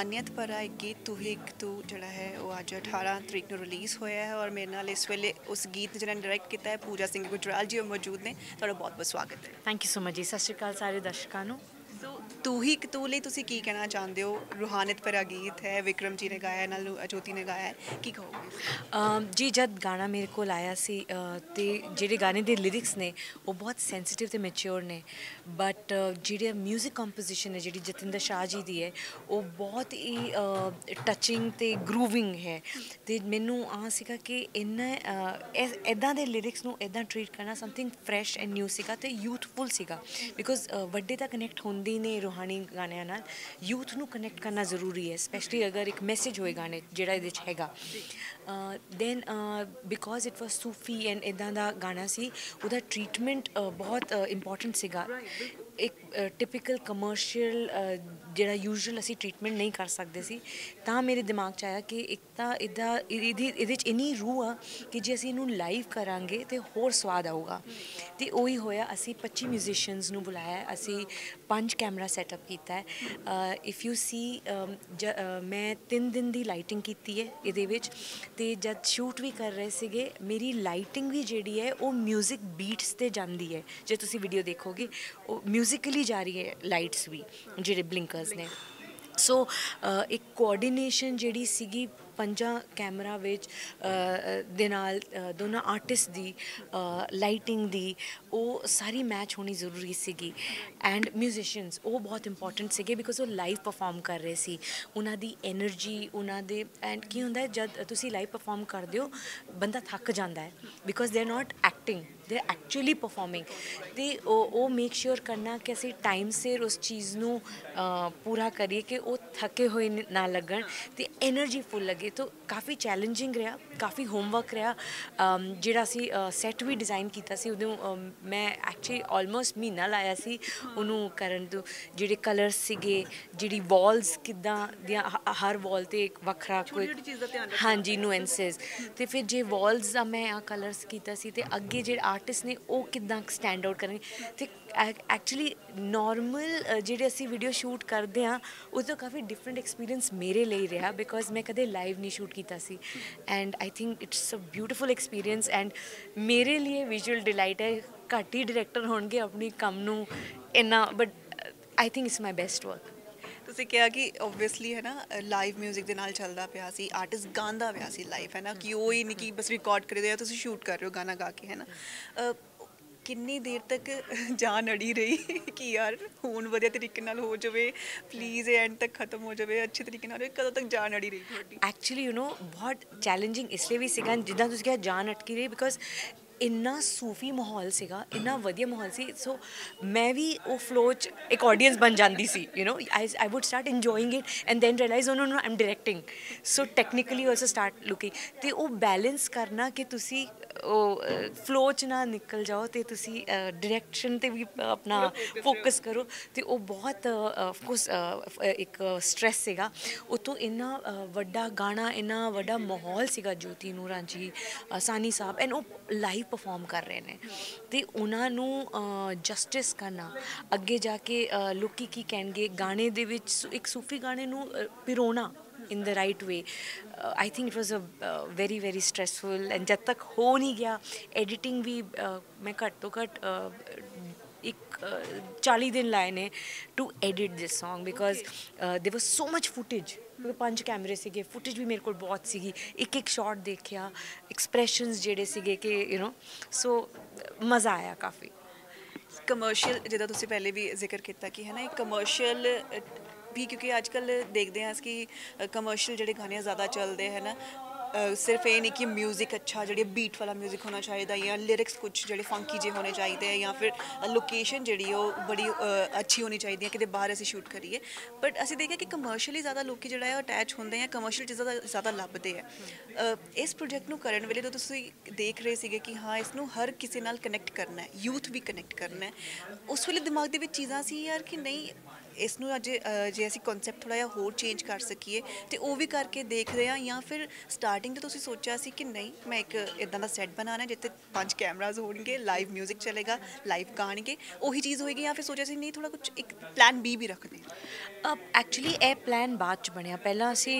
रूहानियत भरा एक गीत तू ही एक तू जड़ा है वो अज 18 तरीक ਨੂੰ ਰਿਲੀਜ਼ ਹੋਇਆ ਹੈ ਔਰ ਮੇਰੇ ਨਾਲ ਇਸ ਵੇਲੇ ਉਸ ਗੀਤ ਜਿਹਨਾਂ ਨੇ ਡਾਇਰੈਕਟ ਕੀਤਾ ਹੈ ਪੂਜਾ ਸਿੰਘ ਗੁਜਰਾਲ ਜੀ ਉਹ ਮੌਜੂਦ ਨੇ ਤੁਹਾਡਾ ਬਹੁਤ ਬਹੁਤ ਸਵਾਗਤ ਹੈ ਥੈਂਕ ਯੂ ਸੋ ਮਚ ਜੀ। ਸਤਿ ਸ਼੍ਰੀ ਅਕਾਲ ਸਾਰੇ ਦਰਸ਼ਕਾਂ ਨੂੰ। ਸੋ ਤੂ ਹੀ ਇੱਕ ਤੂ ਲਈ ਤੁਸੀਂ ਕੀ ਕਹਿਣਾ ਚਾਹੁੰਦੇ ਹੋ? रूहानियत भरा गीत है, विक्रम जी ने गाया है, नाल ज्योति ने गाया है, की कहोगे? जी जब गाना मेरे को आया सी ते ਜਿਹੜੇ ਗਾਣੇ ਦੇ ਲਿਰਿਕਸ ਨੇ ਉਹ ਬਹੁਤ ਸੈਂਸਿਟਿਵ ਤੇ ਮੈਚੁਰ ਨੇ ਬਟ ਜਿਹੜੀ ਮਿਊਜ਼ਿਕ ਕੰਪੋਜੀਸ਼ਨ ਹੈ ਜਿਹੜੀ ਜਤਿੰਦਰ ਸ਼ਾਹ ਜੀ ਦੀ ਹੈ ਉਹ ਬਹੁਤ ਹੀ ਟੱਚਿੰਗ ਤੇ ਗਰੂਵਿੰਗ ਹੈ ਤੇ ਮੈਨੂੰ ਆ ਸੀਗਾ ਕਿ ਇਦਾਂ ਦੇ ਲਿਰਿਕਸ ਨੂੰ ਇਦਾਂ ਟ੍ਰੀਟ ਕਰਨਾ ਸਮਥਿੰਗ ਫਰੈਸ਼ ਐਂਡ ਨਿਊ ਸੀਗਾ ਤੇ ਯੂਥਫੁਲ ਸੀਗਾ ਬਿਕੋਜ਼ ਵੱਡੇ ਤਾਂ ਕਨੈਕਟ ਹੁੰਦੇ ਨੇ ਰੂਹਾਨੀ ਗਾਣਿਆਂ ਨਾਲ ਯੂਥ ਨੂੰ ਕਨੈਕਟ ਕਰਨਾ ਜ਼ਰੂਰੀ ਹੈ ਸਪੈਸ਼ਲੀ ਅਗਰ ਇੱਕ ਮੈਸੇਜ ਹੋਏ ਗਾਣੇ ਜਿਹੜਾ ਇਹਦੇ 'ਚ ਹੈਗਾ then because it was Sufi and ਇੱਦਾਂ ਦਾ ਗਾਣਾ ਸੀ ਉਹਦਾ ਟ੍ਰੀਟਮੈਂਟ ਬਹੁਤ ਇੰਪੋਰਟੈਂਟ ਸੀਗਾ ਇੱਕ ਟਿਪੀਕਲ ਕਮਰਸ਼ੀਅਲ ਜਿਹੜਾ ਯੂਜੂਅਲ ਅਸੀਂ ਟ੍ਰੀਟਮੈਂਟ ਨਹੀਂ ਕਰ ਸਕਦੇ ਸੀ ਤਾਂ ਮੇਰੇ ਦਿਮਾਗ 'ਚ ਆਇਆ ਕਿ ਇੱਕ ਤਾਂ ਇਹਦੇ 'ਚ ਇੰਨੀ ਰੂਹ ਆ ਕਿ ਜੇ ਅਸੀਂ ਇਹਨੂੰ ਲਾਈਵ ਕਰਾਂਗੇ ਤਾਂ ਹੋਰ ਸਵਾਦ ਆਊਗਾ ਅਤੇ ਉਹੀ ਹੋਇਆ ਅਸੀਂ 25 ਮਿਊਜ਼ੀਸ਼ੀਅਨਸ ਨੂੰ ਬੁਲਾਇਆ ਅਸੀਂ 5 ਕੈਮਰਾ ਸੈਟਅਪ ਕੀਤਾ ਹੈ ਇਫ ਯੂ ਸੀ ਮੈਂ 3 ਦਿਨ ਦੀ ਲਾਈਟਿੰਗ ਕੀਤੀ ਹੈ ਇਹਦੇ ਵਿੱਚ ਅਤੇ ਜਦ ਸ਼ੂਟ ਵੀ ਕਰ ਰਹੇ ਸੀਗੇ ਮੇਰੀ ਲਾਈਟਿੰਗ ਵੀ ਜਿਹੜੀ ਹੈ ਉਹ ਮਿਊਜ਼ਿਕ ਬੀਟਸ 'ਤੇ ਜਾਂਦੀ ਹੈ ਜੇ ਤੁਸੀਂ ਵੀਡੀਓ ਦੇਖੋਗੇ ਉਹ ਮਿਊਜ਼ਿਕਲੀ ਜਾ ਰਹੀ ਹੈ ਲਾਈਟਸ ਵੀ ਜਿਹੜੇ ਬਲਿੰਕਰਸ ਨੇ ਸੋ ਇੱਕ ਕੋਆਰਡੀਨੇਸ਼ਨ ਜਿਹੜੀ ਸੀਗੀ 5 ਕੈਮਰਾ ਵਿੱਚ ਦੇ ਨਾਲ ਦੋਨਾਂ ਆਰਟਿਸਟ ਦੀ ਲਾਈਟਿੰਗ ਦੀ ਉਹ ਸਾਰੀ ਮੈਚ ਹੋਣੀ ਜ਼ਰੂਰੀ ਸੀਗੀ ਐਂਡ ਮਿਊਜ਼ੀਸ਼ੀਅਨਸ ਉਹ ਬਹੁਤ ਇੰਪੋਰਟੈਂਟ ਸੀਗੇ ਬਿਕੋਜ਼ ਉਹ ਲਾਈਵ ਪਰਫਾਰਮ ਕਰ ਰਹੇ ਸੀ ਉਹਨਾਂ ਦੀ ਐਨਰਜੀ ਉਹਨਾਂ ਦੇ ਐਂਡ ਕੀ ਹੁੰਦਾ ਜਦ ਤੁਸੀਂ ਲਾਈਵ ਪਰਫਾਰਮ ਕਰਦੇ ਹੋ ਬੰਦਾ ਥੱਕ ਜਾਂਦਾ ਹੈ because they are not acting they are actually performing ਅਤੇ ਉਹ ਮੇਕ ਸ਼ੋਰ ਕਰਨਾ ਕਿ ਅਸੀਂ ਟਾਈਮ ਸਿਰ ਉਸ ਚੀਜ਼ ਨੂੰ ਪੂਰਾ ਕਰੀਏ ਕਿ ਉਹ ਥੱਕੇ ਹੋਏ ਨਾ ਲੱਗਣ ਅਤੇ ਐਨਰਜੀ ਫੁੱਲ ਲੱਗੇ ਤਾਂ ਕਾਫੀ ਚੈਲੰਜਿੰਗ ਰਿਹਾ ਕਾਫੀ ਹੋਮਵਰਕ ਰਿਹਾ ਜਿਹੜਾ ਅਸੀਂ ਸੈੱਟ ਵੀ ਡਿਜ਼ਾਈਨ ਕੀਤਾ ਸੀ ਉਦੋਂ ਮੈਂ ਐਕਚੁਅਲੀ ਆਲਮੋਸਟ ਮਹੀਨਾ ਲਾਇਆ ਸੀ ਉਹਨੂੰ ਕਰਨ ਤੋਂ ਜਿਹੜੇ ਕਲਰਸ ਸੀਗੇ ਜਿਹੜੀ ਵਾਲਸ ਕਿੱਦਾਂ ਦੀਆਂ ਹਰ ਵਾਲ 'ਤੇ ਇੱਕ ਵੱਖਰਾ ਕੋਈ ਹਾਂਜੀ ਨੂਐਂਸਿਸ ਅਤੇ ਫਿਰ ਜੇ ਵਾਲਸ ਦਾ ਮੈਂ ਆ ਕਲਰਸ ਕੀਤਾ ਸੀ ਅਤੇ ਅੱਗੇ ਜਿਹੜੇ ਆਰਟਿਸਟ ਨੇ ਉਹ ਕਿੱਦਾਂ ਸਟੈਂਡ ਆਊਟ ਕਰਨਗੇ ਅਤੇ ਐਕਚੁਅਲੀ ਨੋਰਮਲ ਜਿਹੜੇ ਅਸੀਂ ਵੀਡੀਓ ਸ਼ੂਟ ਕਰਦੇ ਹਾਂ ਉਸ ਤੋਂ ਕਾਫੀ ਡਿਫਰੈਂਟ ਐਕਸਪੀਰੀਅੰਸ ਮੇਰੇ ਲਈ ਰਿਹਾ ਬਿਕੋਜ਼ ਮੈਂ ਕਦੇ ਲਾਈਵ ਨਹੀਂ ਸ਼ੂਟ ਕੀਤਾ ਸੀ and I think it's a beautiful experience and ਮੇਰੇ ਲਈ ਵਿਜ਼ੂਅਲ ਡਿਲਾਈਟ ਹੈ ਘੱਟ ਹੀ ਡਾਇਰੈਕਟਰ ਹੋਣਗੇ ਆਪਣੀ ਕੰਮ ਨੂੰ ਇੰਨਾ but I think it's my best work ਤੁਸੀਂ ਕਿਹਾ ਕਿ ਓਬਵੀਅਸਲੀ ਹੈ ਨਾ ਲਾਈਵ ਮਿਊਜ਼ਿਕ ਦੇ ਨਾਲ ਚੱਲਦਾ ਪਿਆ ਸੀ ਆਰਟਿਸਟ ਗਾਉਂਦਾ ਪਿਆ ਸੀ ਲਾਈਵ ਹੈ ਨਾ ਕਿ ਉਹ ਹੀ ਨਹੀਂ ਕਿ ਬਸ ਰਿਕਾਰਡ ਕਰਦੇ ਜਾਂ ਤੁਸੀਂ ਸ਼ੂਟ ਕਰ ਰਹੇ ਹੋ ਗਾਣਾ ਗਾ ਕੇ ਹੈ ਨਾ ਕਿੰਨੀ ਦੇਰ ਤੱਕ ਜਾਨ ਅੜੀ ਰਹੀ ਕਿ ਯਾਰ ਹੁਣ ਵਧੀਆ ਤਰੀਕੇ ਨਾਲ ਹੋ ਜਾਵੇ ਪਲੀਜ਼ ਇਹ ਐਂਡ ਤੱਕ ਖਤਮ ਹੋ ਜਾਵੇ ਅੱਛੇ ਤਰੀਕੇ ਨਾਲ ਕਦੋਂ ਤੱਕ ਜਾਨ ਅੜੀ ਰਹੀ ਤੁਹਾਡੀ ਐਕਚੁਅਲੀ ਯੂ ਨੋ ਬਹੁਤ ਚੈਲੰਜਿੰਗ ਇਸ ਲਈ ਵੀ ਸੀਗਾ ਜਿੱਦਾਂ ਤੁਸੀਂ ਕਿਹਾ ਜਾਨ ਅਟਕੀ ਰਹੀ ਬਿਕੋਜ਼ ਇੰਨਾ ਸੂਫੀ ਮਾਹੌਲ ਸੀਗਾ ਇੰਨਾ ਵਧੀਆ ਮਾਹੌਲ ਸੀ ਸੋ ਮੈਂ ਵੀ ਉਹ ਫਲੋ 'ਚ ਇੱਕ ਆਡੀਅੰਸ ਬਣ ਜਾਂਦੀ ਸੀ you know I would start enjoying it and then realise no I am directing so technically also start looking ਅਤੇ ਉਹ ਬੈਲੈਂਸ ਕਰਨਾ ਕਿ ਤੁਸੀਂ ਉਹ ਫਲੋ 'ਚ ਨਾ ਨਿਕਲ ਜਾਓ ਅਤੇ ਤੁਸੀਂ ਡਾਇਰੈਕਸ਼ਨ 'ਤੇ ਵੀ ਆਪਣਾ ਫੋਕਸ ਕਰੋ ਅਤੇ ਉਹ ਬਹੁਤ ਅਫਕੋਰਸ ਇੱਕ ਸਟਰੈਸ ਸੀਗਾ ਉੱਥੋਂ ਇੰਨਾ ਵੱਡਾ ਗਾਣਾ ਇੰਨਾ ਵੱਡਾ ਮਾਹੌਲ ਸੀਗਾ ਜੋਤੀ ਨੂਰਾਂ ਜੀ ਸਾਨੀ ਸਾਹਿਬ ਐਂਡ ਉਹ ਲਾਈਵ ਪਰਫਾਰਮ ਕਰ ਰਹੇ ਨੇ ਅਤੇ ਉਹਨਾਂ ਨੂੰ ਜਸਟਿਸ ਕਰਨਾ ਅੱਗੇ ਜਾ ਕੇ ਲੋਕੀ ਕੀ ਕਹਿਣਗੇ ਗਾਣੇ ਦੇ ਵਿੱਚ ਇੱਕ ਸੂਫੀ ਗਾਣੇ ਨੂੰ ਪਿਰੋਣਾ in the right way. I think it was a very very stressful and ਜਦ ਤੱਕ ਹੋ ਨਹੀਂ ਗਿਆ ਐਡੀਟਿੰਗ ਵੀ ਮੈਂ ਘੱਟ ਤੋਂ ਘੱਟ ਇੱਕ 40 ਦਿਨ ਲਾਏ ਨੇ to edit this song because there was so much footage 5 ਕੈਮਰੇ ਸੀਗੇ ਫੁਟੇਜ ਵੀ ਮੇਰੇ ਕੋਲ ਬਹੁਤ ਸੀਗੀ ਇੱਕ ਸ਼ਾਟ ਦੇਖਿਆ ਐਕਸਪ੍ਰੈਸ਼ਨਸ ਜਿਹੜੇ ਸੀਗੇ ਕਿ ਯੂ ਨੋ ਸੋ ਮਜ਼ਾ ਆਇਆ ਕਾਫੀ ਕਮਰਸ਼ੀਅਲ ਜਿੱਦਾਂ ਤੁਸੀਂ ਪਹਿਲੇ ਵੀ ਜ਼ਿਕਰ ਕੀਤਾ ਕਿ ਹੈ ਨਾ ਇੱਕ ਕਮਰਸ਼ੀਅਲ ਵੀ ਕਿਉਂਕਿ ਅੱਜ ਕੱਲ੍ਹ ਦੇਖਦੇ ਹਾਂ ਕਿ ਕਮਰਸ਼ੀਅਲ ਜਿਹੜੇ ਗਾਣੇ ਜ਼ਿਆਦਾ ਚੱਲਦੇ ਹੈ ਨਾ ਸਿਰਫ ਇਹ ਨਹੀਂ ਕਿ ਮਿਊਜ਼ਿਕ ਅੱਛਾ ਜਿਹੜੀ ਬੀਟ ਵਾਲਾ ਮਿਊਜ਼ਿਕ ਹੋਣਾ ਚਾਹੀਦਾ ਜਾਂ ਲਿਰਿਕਸ ਕੁਛ ਜਿਹੜੇ ਫੰਕੀ ਜਿਹੇ ਹੋਣੇ ਚਾਹੀਦੇ ਹੈ ਜਾਂ ਫਿਰ ਲੋਕੇਸ਼ਨ ਜਿਹੜੀ ਉਹ ਬੜੀ ਅੱਛੀ ਹੋਣੀ ਚਾਹੀਦੀ ਹੈ ਕਿਤੇ ਬਾਹਰ ਅਸੀਂ ਸ਼ੂਟ ਕਰੀਏ ਬਟ ਅਸੀਂ ਦੇਖਿਆ ਕਿ ਕਮਰਸ਼ੀਅਲੀ ਜ਼ਿਆਦਾ ਲੋਕ ਜਿਹੜਾ ਹੈ ਉਹ ਅਟੈਚ ਹੁੰਦੇ ਆ ਕਮਰਸ਼ੀਅਲ ਚੀਜ਼ਾਂ ਜ਼ਿਆਦਾ ਲੱਭਦੇ ਆ ਇਸ ਪ੍ਰੋਜੈਕਟ ਨੂੰ ਕਰਨ ਵੇਲੇ ਜਦੋਂ ਤੁਸੀਂ ਦੇਖ ਰਹੇ ਸੀਗੇ ਕਿ ਹਾਂ ਇਸ ਨੂੰ ਹਰ ਕਿਸੇ ਨਾਲ ਕਨੈਕਟ ਕਰਨਾ ਹੈ ਯੂਥ ਵੀ ਕਨੈਕਟ ਕਰਨਾ ਹੈ ਉਸ ਵੇਲੇ ਦਿਮਾਗ ਦੇ ਵਿੱਚ ਚੀਜ਼ਾਂ ਸੀ ਯਾਰ ਕਿ ਨਹੀਂ ਇਸ ਨੂੰ ਅੱਜ ਜੇ ਅਸੀਂ ਕਨਸੈਪਟ ਥੋੜ੍ਹਾ ਜਿਹਾ ਹੋਰ ਚੇਂਜ ਕਰ ਸਕੀਏ ਤੇ ਉਹ ਵੀ ਕਰਕੇ ਦੇਖ ਰਹੇ ਹਾਂ, ਜਾਂ ਫਿਰ ਸਟਾਰਟਿੰਗ ਤੇ ਤੁਸੀਂ ਸੋਚਿਆ ਸੀ ਕਿ ਨਹੀਂ ਮੈਂ ਇੱਕ ਇਦਾਂ ਦਾ ਸੈੱਟ ਬਣਾਉਣਾ ਜਿੱਥੇ 5 ਕੈਮਰਾਜ਼ ਹੋਣਗੇ, ਲਾਈਵ ਮਿਊਜ਼ਿਕ ਚੱਲੇਗਾ, ਲਾਈਵ ਗਾਣਗੇ, ਉਹੀ ਚੀਜ਼ ਹੋਏਗੀ, ਜਾਂ ਫਿਰ ਸੋਚਿਆ ਸੀ ਨਹੀਂ ਥੋੜ੍ਹਾ ਕੁਝ ਇੱਕ ਪਲਾਨ ਬੀ ਵੀ ਰੱਖਦੇ ਹਾਂ? ਐਕਚੁਅਲੀ ਇਹ ਪਲਾਨ ਬਾਅਦ ਚ ਬਣਿਆ, ਪਹਿਲਾਂ ਅਸੀਂ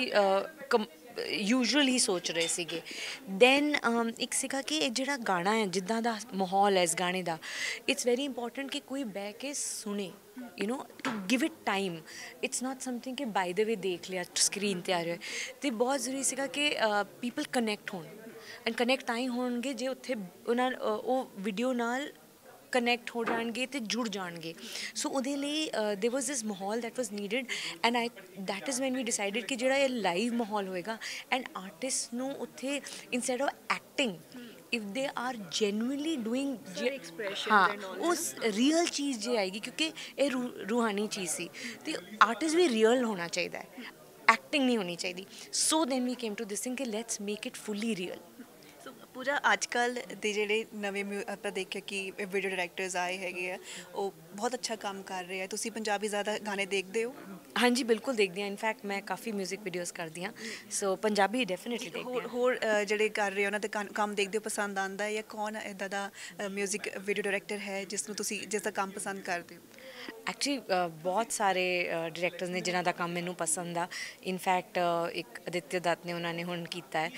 ਯੂਜੂਅਲ ਹੀ ਸੋਚ ਰਹੇ ਸੀਗੇ। ਦੈਨ ਇੱਕ ਸੀਗਾ ਕਿ ਇਹ ਜਿਹੜਾ ਗਾਣਾ ਹੈ, ਜਿੱਦਾਂ ਦਾ ਮਾਹੌਲ ਹੈ ਇਸ ਗਾਣੇ ਦਾ, ਇਟਸ ਵੈਰੀ ਇੰਪੋਰਟੈਂਟ ਕਿ ਕੋਈ ਬਹਿ ਕੇ ਸੁਣੇ, you know, to give it time. It's not something ਕਿ ਬਾਈ ਦ ਵੇ ਦੇਖ ਲਿਆ ਸਕਰੀਨ 'ਤੇ ਆ ਰਿਹਾ। ਅਤੇ ਬਹੁਤ ਜ਼ਰੂਰੀ ਸੀਗਾ ਕਿ ਪੀਪਲ ਕਨੈਕਟ ਹੋਣ, ਐਂਡ ਕਨੈਕਟ ਤਾਂ ਹੀ ਹੋਣਗੇ ਜੇ ਉੱਥੇ ਉਹਨਾਂ ਉਹ ਵੀਡੀਓ ਨਾਲ ਕਨੈਕਟ ਹੋ ਜਾਣਗੇ ਅਤੇ ਜੁੜ ਜਾਣਗੇ। ਸੋ ਉਹਦੇ ਲਈ ਦੇਰ ਵਾਜ਼ ਦਿਸ ਮਾਹੌਲ that was needed, and that is when we decided ਕਿ ਜਿਹੜਾ ਇਹ ਲਾਈਵ ਮਾਹੌਲ ਹੋਏਗਾ, ਐਂਡ ਆਰਟਿਸਟ ਨੂੰ ਉੱਥੇ instead of acting, if they are genuinely doing, ਹਾਂ, ਉਸ ਰੀਅਲ ਚੀਜ਼ ਜੇ ਆਏਗੀ, ਕਿਉਂਕਿ ਇਹ ਰੂਹਾਨੀ ਚੀਜ਼ ਸੀ, ਅਤੇ ਆਰਟਿਸਟ ਵੀ ਰੀਅਲ ਹੋਣਾ ਚਾਹੀਦਾ ਹੈ, ਐਕਟਿੰਗ ਨਹੀਂ ਹੋਣੀ ਚਾਹੀਦੀ। So then we came to this thing ਕਿ let's make it fully real. So Pooja, ਅੱਜ ਕੱਲ੍ਹ ਦੇ ਜਿਹੜੇ ਨਵੇਂ ਆਪਾਂ ਦੇਖਿਆ ਕਿ ਵੀਡੀਓ ਡਾਇਰੈਕਟਰਸ ਆਏ ਹੈਗੇ ਆ, ਉਹ ਬਹੁਤ ਅੱਛਾ ਕੰਮ ਕਰ ਰਹੇ ਆ। ਤੁਸੀਂ ਪੰਜਾਬੀ ਜ਼ਿਆਦਾ ਗਾਣੇ ਦੇਖਦੇ ਹੋ? ਹਾਂਜੀ, ਬਿਲਕੁਲ ਦੇਖਦੀ ਹਾਂ। ਇਨਫੈਕਟ ਮੈਂ ਕਾਫੀ ਮਿਊਜ਼ਿਕ ਵੀਡੀਓਜ਼ ਕਰਦੀ ਹਾਂ, ਸੋ ਪੰਜਾਬੀ ਡੈਫੀਨੇਟਲੀ ਦੇਖਦੀ ਹਾਂ। ਹੋਰ ਜਿਹੜੇ ਕਰ ਰਹੇ ਉਹਨਾਂ ਦੇ ਕੰਮ ਦੇਖਦੇ ਹੋ, ਪਸੰਦ ਆਉਂਦਾ ਹੈ, ਜਾਂ ਕੌਣ ਇੱਦਾਂ ਦਾ ਮਿਊਜ਼ਿਕ ਵੀਡੀਓ ਡਾਇਰੈਕਟਰ ਹੈ ਜਿਸ ਨੂੰ ਤੁਸੀਂ, ਜਿਸ ਦਾ ਕੰਮ ਪਸੰਦ ਕਰਦੇ ਹੋ? ਐਕਚੁਅਲੀ ਬਹੁਤ ਸਾਰੇ ਡਾਇਰੈਕਟਰਸ ਨੇ ਜਿਨ੍ਹਾਂ ਦਾ ਕੰਮ ਮੈਨੂੰ ਪਸੰਦ ਆ। ਇਨਫੈਕਟ ਇੱਕ ਅਦਿੱਤਿਆ ਦੱਤ ਨੇ, ਉਹਨਾਂ ਨੇ ਹੁਣ ਕੀਤਾ ਹੈ,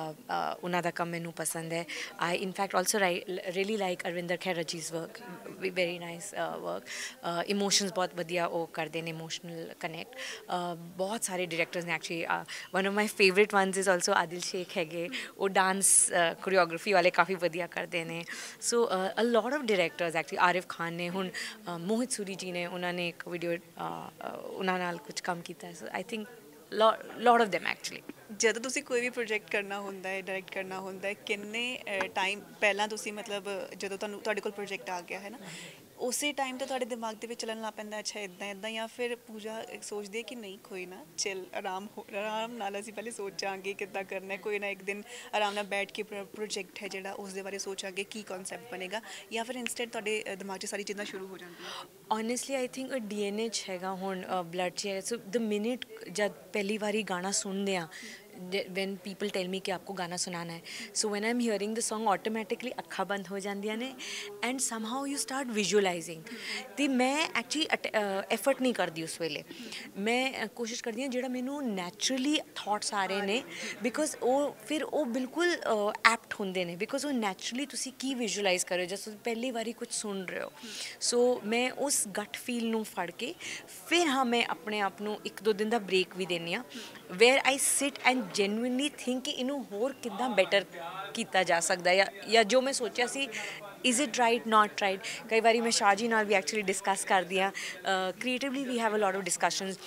ਉਹਨਾਂ ਦਾ ਕੰਮ ਮੈਨੂੰ ਪਸੰਦ ਹੈ। I in fact also really like Arvinder Khaira ਜੀ's work, very nice work. Emotions ਬਹੁਤ ਵਧੀਆ ਉਹ ਕਰਦੇ ਨੇ, ਇਮੋਸ਼ਨਲ ਕਨੈਕਟ। ਬਹੁਤ ਸਾਰੇ ਡਾਇਰੈਕਟਰਸ ਨੇ actually. One of my favourite ones is also Adil Shaikh ਹੈਗੇ, ਉਹ ਡਾਂਸ ਕੋਰੀਓਗ੍ਰਾਫੀ ਵਾਲੇ ਕਾਫੀ ਵਧੀਆ ਕਰਦੇ ਨੇ। So a lot of directors actually, Arif Khan ਨੇ, ਹੁਣ ਮੋਹਿਤ ਸੂਰੀ ਜੀ ਨੇ, ਉਹਨਾਂ ਨੇ ਇੱਕ ਵੀਡੀਓ ਉਹਨਾਂ ਨਾਲ ਕੁਝ ਕੰਮ ਕੀਤਾ ਹੈ। So I think lot of them actually. ਜਦੋਂ ਤੁਸੀਂ ਕੋਈ ਵੀ ਪ੍ਰੋਜੈਕਟ ਕਰਨਾ ਹੁੰਦਾ ਹੈ, ਡਾਇਰੈਕਟ ਕਰਨਾ ਹੁੰਦਾ ਹੈ, ਕਿੰਨੇ ਟਾਈਮ ਪਹਿਲਾਂ ਤੁਸੀਂ, ਮਤਲਬ ਜਦੋਂ ਤੁਹਾਡੇ ਕੋਲ ਪ੍ਰੋਜੈਕਟ ਆ ਗਿਆ ਹੈ ਨਾ, ਉਸੇ ਟਾਈਮ ਤੋਂ ਤੁਹਾਡੇ ਦਿਮਾਗ ਦੇ ਵਿੱਚ ਚੱਲਣ ਲੱਗ ਪੈਂਦਾ ਅੱਛਾ ਇੱਦਾਂ ਇੱਦਾਂ, ਜਾਂ ਫਿਰ ਪੂਜਾ ਸੋਚਦੀ ਹੈ ਕਿ ਨਹੀਂ ਕੋਈ ਨਾ ਚਿੱਲ, ਆਰਾਮ ਨਾਲ ਅਸੀਂ ਪਹਿਲੇ ਸੋਚਾਂਗੇ ਕਿੱਦਾਂ ਕਰਨਾ, ਕੋਈ ਨਾ ਇੱਕ ਦਿਨ ਆਰਾਮ ਨਾਲ ਬੈਠ ਕੇ ਪ੍ਰੋਜੈਕਟ ਹੈ ਜਿਹੜਾ ਉਸ ਦੇ ਬਾਰੇ ਸੋਚਾਂਗੇ ਕੀ ਕਨਸੈਪਟ ਬਣੇਗਾ, ਜਾਂ ਫਿਰ ਇੰਸਟੈਂਟ ਤੁਹਾਡੇ ਦਿਮਾਗ 'ਚ ਸਾਰੀ ਚੀਜ਼ਾਂ ਸ਼ੁਰੂ ਹੋ ਜਾਂਦੀਆਂ? ਓਨੈਸਟਲੀ ਆਈ ਥਿੰਕ DNA 'ਚ ਹੈਗਾ, ਹੁਣ ਬਲੱਡ 'ਚ ਹੈ। ਸੋ ਦ ਮਿਨਟ ਜਦ ਪਹਿਲੀ ਵਾਰੀ ਗਾਣਾ ਸੁਣਦੇ ਹਾਂ, when people tell me कि आपको गाना सुनाना है, so when I'm hearing the song automatically ਅੱਖਾਂ ਬੰਦ ਹੋ ਜਾਂਦੀਆਂ ਨੇ, and somehow you start visualizing। ਅਤੇ ਮੈਂ ਐਕਚੁਅਲੀ ਐਫਰਟ ਨਹੀਂ ਕਰਦੀ ਉਸ ਵੇਲੇ, ਮੈਂ ਕੋਸ਼ਿਸ਼ ਕਰਦੀ ਹਾਂ ਜਿਹੜਾ ਮੈਨੂੰ ਨੈਚੁਰਲੀ ਥਾਟਸ ਆ ਰਹੇ ਨੇ, ਬਿਕੋਜ਼ ਉਹ ਫਿਰ ਉਹ ਬਿਲਕੁਲ ਐਪਟ ਹੁੰਦੇ ਨੇ, ਬਿਕੋਜ਼ ਉਹ ਨੈਚੁਰਲੀ ਤੁਸੀਂ ਕੀ ਵਿਜ਼ੂਅਲਾਈਜ਼ ਕਰ ਰਹੇ ਹੋ ਜਦ ਤੁਸੀਂ ਪਹਿਲੀ ਵਾਰੀ ਕੁਝ ਸੁਣ ਰਹੇ ਹੋ। ਸੋ ਮੈਂ ਉਸ ਗੱਟ ਫੀਲ ਨੂੰ ਫੜ ਕੇ ਫਿਰ, ਹਾਂ, ਮੈਂ ਆਪਣੇ ਆਪ ਨੂੰ 1-2 ਦਿਨ ਦਾ ਬ੍ਰੇਕ ਵੀ ਦਿੰਦੀ ਹਾਂ, where I sit and genuinely think ਕਿ ਇਹਨੂੰ ਹੋਰ ਕਿੱਦਾਂ ਬੈਟਰ ਕੀਤਾ ਜਾ ਸਕਦਾ, ਜਾਂ ਜੋ ਮੈਂ ਸੋਚਿਆ ਸੀ, is it right, not right. ਕਈ ਵਾਰੀ ਮੈਂ ਸ਼ਾਹ ਜੀ ਨਾਲ ਵੀ ਐਕਚੁਅਲੀ ਡਿਸਕਸ ਕਰਦੀ ਹਾਂ, creatively we have a lot of discussions,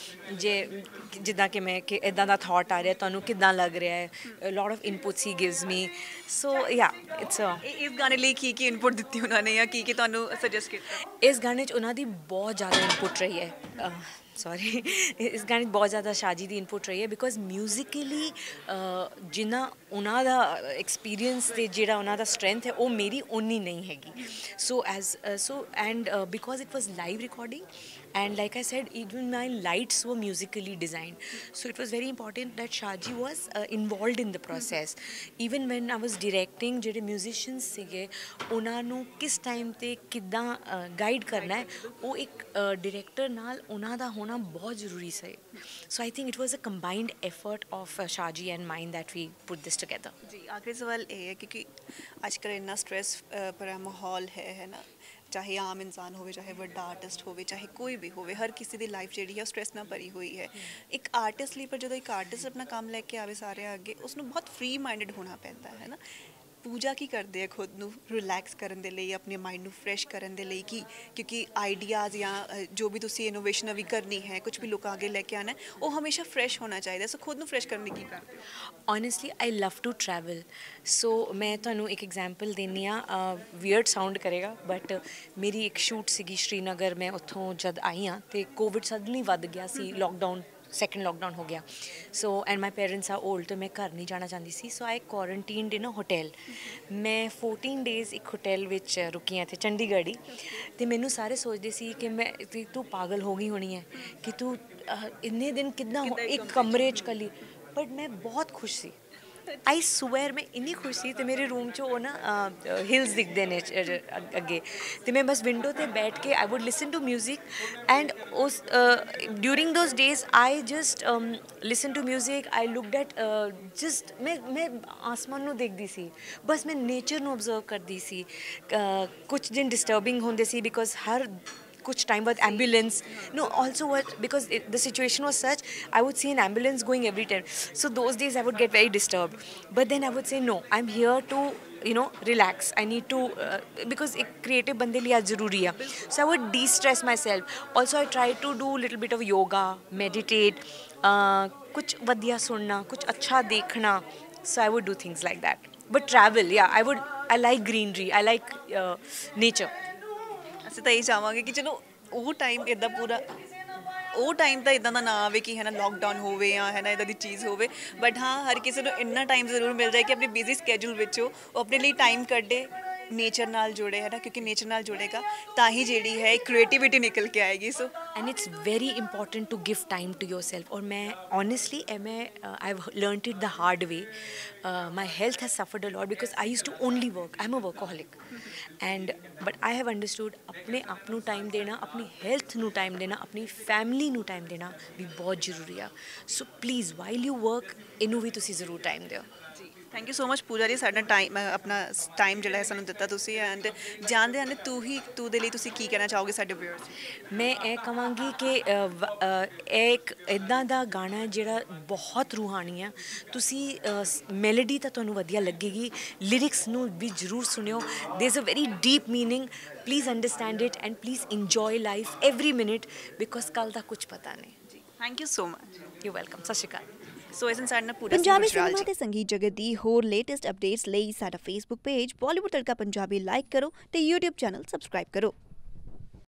ਜਿੱਦਾਂ ਕਿ ਮੈਂ ਕਿ ਇੱਦਾਂ ਦਾ ਥਾਟ ਆ ਰਿਹਾ, ਤੁਹਾਨੂੰ ਕਿੱਦਾਂ ਲੱਗ ਰਿਹਾ ਹੈ, lot of inputs he gives me. So yeah it's ਇਸ ਗਾਣੇ ਲਈ ਕੀ ਇਨਪੁਟ ਦਿੱਤੀ ਉਹਨਾਂ ਨੇ, ਜਾਂ ਕੀ ਤੁਹਾਨੂੰ ਸੁਜੈਸਟ ਕੀਤਾ? ਇਸ ਗਾਣੇ 'ਚ ਉਹਨਾਂ ਦੀ ਬਹੁਤ ਜ਼ਿਆਦਾ ਇਨਪੁਟ ਰਹੀ ਹੈ, ਸੌਰੀ, ਇਸ ਗਾਣੇ 'ਚ ਬਹੁਤ ਜ਼ਿਆਦਾ ਸ਼ਾਹ ਜੀ ਦੀ ਇਨਪੁਟ ਰਹੀ ਹੈ, ਬਿਕੋਜ਼ ਮਿਊਜ਼ਿਕਲੀ ਜਿੰਨਾ ਉਹਨਾਂ ਦਾ ਐਕਸਪੀਰੀਅੰਸ ਅਤੇ ਜਿਹੜਾ ਉਹਨਾਂ ਦਾ ਸਟਰੈਂਥ ਹੈ, ਉਹ ਮੇਰੀ ਓਨੀ ਨਹੀਂ ਹੈਗੀ। So and because it was live recording, and like I said, even my lights were musically designed, so it was very important that Shaji was involved in the process। even when I was directing, ਜਿਹੜੇ musicians ਸੀਗੇ ਉਹਨਾਂ ਨੂੰ ਕਿਸ time 'ਤੇ ਕਿੱਦਾਂ guide ਕਰਨਾ ਹੈ, ਉਹ ਇੱਕ ਡਾਇਰੈਕਟਰ ਨਾਲ ਉਹਨਾਂ ਦਾ ਹੋਣਾ ਬਹੁਤ ਜ਼ਰੂਰੀ ਸੀ। so I think it was a combined effort of Shaji and mine that we put this together। ਜੀ, ਆਖਰੀ ਸਵਾਲ ਇਹ ਹੈ, ਕਿਉਂਕਿ ਅੱਜ ਕੱਲ੍ਹ ਇੰਨਾ ਸਟ੍ਰੈਸ ਭਰਿਆ ਮਾਹੌਲ ਹੈ ਨਾ, ਚਾਹੇ ਆਮ ਇਨਸਾਨ ਹੋਵੇ, ਚਾਹੇ ਵੱਡਾ ਆਰਟਿਸਟ ਹੋਵੇ, ਚਾਹੇ ਕੋਈ ਵੀ ਹੋਵੇ, ਹਰ ਕਿਸੇ ਦੀ ਲਾਈਫ ਜਿਹੜੀ ਹੈ ਉਹ ਸਟ੍ਰੈਸ ਨਾਲ ਭਰੀ ਹੋਈ ਹੈ। ਇੱਕ ਆਰਟਿਸਟ ਲਈ, ਪਰ ਜਦੋਂ ਇੱਕ ਆਰਟਿਸਟ ਆਪਣਾ ਕੰਮ ਲੈ ਕੇ ਆਵੇ ਸਾਰਿਆਂ ਅੱਗੇ, ਉਸਨੂੰ ਬਹੁਤ ਫ੍ਰੀ ਮਾਈਂਡਡ ਹੋਣਾ ਪੈਂਦਾ ਹੈ ਨਾ। ਪੂਜਾ ਕੀ ਕਰਦੇ ਆ ਖੁਦ ਨੂੰ ਰਿਲੈਕਸ ਕਰਨ ਦੇ ਲਈ, ਆਪਣੇ ਮਾਈਂਡ ਨੂੰ ਫਰੈਸ਼ ਕਰਨ ਦੇ ਲਈ, ਕਿਉਂਕਿ ਆਈਡੀਆਜ਼ ਜਾਂ ਜੋ ਵੀ ਤੁਸੀਂ ਇਨੋਵੇਸ਼ਨ ਨਵੀਂ ਕਰਨੀ ਹੈ, ਕੁਝ ਵੀ ਲੋਕਾਂ ਅੱਗੇ ਲੈ ਕੇ ਆਉਣਾ, ਉਹ ਹਮੇਸ਼ਾ ਫਰੈਸ਼ ਹੋਣਾ ਚਾਹੀਦਾ। ਸੋ ਖੁਦ ਨੂੰ ਫਰੈਸ਼ ਕਰਨ ਲਈ ਕੀ ਕਰਦੇ ਹੋ? Honestly I love to travel. So ਮੈਂ ਤੁਹਾਨੂੰ ਇੱਕ ਐਗਜ਼ਾਮਪਲ ਦਿੰਦੀ ਹਾਂ, ਵੀਅਰਡ ਸਾਊਂਡ ਕਰੇਗਾ, ਬਟ ਮੇਰੀ ਇੱਕ ਸ਼ੂਟ ਸੀਗੀ ਸ਼੍ਰੀਨਗਰ। ਮੈਂ ਉੱਥੋਂ ਜਦ ਆਈ ਹਾਂ ਅਤੇ ਕੋਵਿਡ ਸਡਨਲੀ ਵੱਧ ਗਿਆ ਸੀ, ਲੋਕਡਾਊਨ ਸੈਕੰਡ ਲੋਕਡਾਊਨ ਹੋ ਗਿਆ so and my parents are old ਤੇ ਮੈਂ ਘਰ ਨਹੀਂ ਜਾਣਾ ਚਾਹੁੰਦੀ ਸੀ ਸੋ ਆਈ ਕੁਆਰੰਟੀਨਡ ਇਨ ਅ ਹੋਟਲ ਮੈਂ 14 ਡੇਜ਼ ਇੱਕ ਹੋਟਲ ਵਿੱਚ ਰੁਕੀ ਹਾਂ ਇੱਥੇ ਚੰਡੀਗੜ੍ਹ ਹੀ ਅਤੇ ਮੈਨੂੰ ਸਾਰੇ ਸੋਚਦੇ ਸੀ ਕਿ ਮੈਂ ਤੂੰ ਪਾਗਲ ਹੋ ਗਈ ਹੋਣੀ ਹੈ ਕਿ ਤੂੰ ਇੰਨੇ ਦਿਨ ਕਿੱਦਾਂ ਇੱਕ ਕਮਰੇ 'ਚ ਇਕੱਲੀ ਬਟ ਮੈਂ ਬਹੁਤ ਖੁਸ਼ ਸੀ ਆਈ ਸਵੇਅਰ ਮੈਂ ਇੰਨੀ ਖੁਸ਼ ਸੀ ਅਤੇ ਮੇਰੇ ਰੂਮ 'ਚ ਉਹ ਨਾ ਹਿਲਸ ਦਿਖਦੇ ਨੇ ਅੱਗੇ ਅਤੇ ਮੈਂ ਬਸ ਵਿੰਡੋ 'ਤੇ ਬੈਠ ਕੇ I would listen to music and ਉਸ during those days I just listen to music I looked at just ਮੈਂ ਆਸਮਾਨ ਨੂੰ ਦੇਖਦੀ ਸੀ ਬਸ ਮੈਂ ਨੇਚਰ ਨੂੰ ਓਬਜ਼ਰਵ ਕਰਦੀ ਸੀ ਕੁਛ ਦਿਨ ਡਿਸਟਰਬਿੰਗ ਹੁੰਦੇ ਸੀ ਬਿਕੋਜ਼ ਹਰ कुछ time बाद ambulance no also what because the situation was such I would see an ambulance going every time so those days I would get very disturbed but then I would say no I'm here to relax I need to because ek creative bande liye aaj zaruri hai so I would de-stress myself also I try to do little bit of yoga meditate kuch vadiya sunna kuch acha dekhna so I would do things like that but travel yeah I like greenery I like nature ਅਸੀਂ ਤਾਂ ਇਹ ਚਾਹਾਂਗੇ ਕਿ ਚਲੋ ਉਹ time ਇੱਦਾਂ ਪੂਰਾ ਉਹ ਟਾਈਮ ਤਾਂ ਇੱਦਾਂ ਦਾ ਨਾ ਆਵੇ ਕਿ ਹੈ ਨਾ ਲੋਕਡਾਊਨ ਹੋਵੇ ਜਾਂ ਹੈ ਨਾ ਇੱਦਾਂ ਦੀ ਚੀਜ਼ ਹੋਵੇ ਬਟ ਹਾਂ ਹਰ ਕਿਸੇ ਨੂੰ ਇੰਨਾ ਟਾਈਮ ਜ਼ਰੂਰ ਮਿਲ ਜਾਏ ਕਿ ਆਪਣੇ ਬਿਜ਼ੀ ਸਕੈਜੂਲ ਵਿੱਚੋਂ ਉਹ ਆਪਣੇ ਲਈ ਟਾਈਮ ਕੱਢੇ ਨੇਚਰ ਨਾਲ ਜੁੜੇ ਹੈ ਨਾ ਕਿਉਂਕਿ ਨੇਚਰ ਨਾਲ ਜੁੜੇਗਾ ਤਾਂ ਹੀ ਜਿਹੜੀ ਹੈ ਕ੍ਰੀਏਟੀਵਿਟੀ ਨਿਕਲ ਕੇ ਆਏਗੀ ਸੋ and it's very important to give time to yourself और मैं honestly I've learnt it the hard way my health has suffered a lot because I used to only work I'm a workaholic and but I have understood अपने आप ਨੂੰ time ਦੇਣਾ ਆਪਣੀ health ਨੂੰ time ਦੇਣਾ ਆਪਣੀ family ਨੂੰ time ਦੇਣਾ ਵੀ ਬਹੁਤ ਜ਼ਰੂਰੀ ਆ so please while you work ਇਹਨੂੰ ਵੀ ਤੁਸੀਂ ਜ਼ਰੂਰ time ਦਿਓ thank you so much Pooja ji ਸਾਡਾ ਟਾਈਮ ਆਪਣਾ ਟਾਈਮ ਜਿਹੜਾ ਹੈ ਸਾਨੂੰ ਦਿੱਤਾ ਤੁਸੀਂ ਐਂਡ ਜਾਣਦੇ ਹਨ ਤੂੰ ਦੇ ਲਈ ਤੁਸੀਂ ਕੀ ਕਹਿਣਾ ਚਾਹੋਗੇ ਸਾਡੇ ਵਿਊਅਰਸ ਮੈਂ ਇਹ ਕਹਾਂਗੀ ਕਿ ਇਹ ਇੱਕ ਇੱਦਾਂ ਦਾ ਗਾਣਾ ਜਿਹੜਾ ਬਹੁਤ ਰੂਹਾਨੀ ਆ ਤੁਸੀਂ ਮੈਲੋਡੀ ਤਾਂ ਤੁਹਾਨੂੰ ਵਧੀਆ ਲੱਗੇਗੀ ਲਿਰਿਕਸ ਨੂੰ ਵੀ ਜ਼ਰੂਰ ਸੁਣਿਓ there is a very deep meaning please understand it and please enjoy life every minute because ਕੱਲ੍ਹ ਦਾ ਕੁਝ ਪਤਾ ਨਹੀਂ ਜੀ thank you so much you welcome ਸਤਿ ਸ਼੍ਰੀ ਅਕਾਲ ਸੋ ਇਸ ਇਨਸਾਨ ਨਾਲ ਪੂਰਾ ਪੰਜਾਬੀ ਸਿਨੇਮਾ ਤੇ ਸੰਗੀਤ ਜਗਤ ਦੀ ਹੋਰ ਲੇਟੈਸਟ ਅਪਡੇਟਸ ਲਈ ਸਾਡਾ ਫੇਸਬੁੱਕ ਪੇਜ ਬਾਲੀਵੁੱਡ ਤੜਕਾ ਪੰਜਾਬੀ ਲਾਈਕ ਕਰੋ ਤੇ YouTube ਚੈਨਲ ਸਬਸਕ੍ਰਾਈਬ ਕਰੋ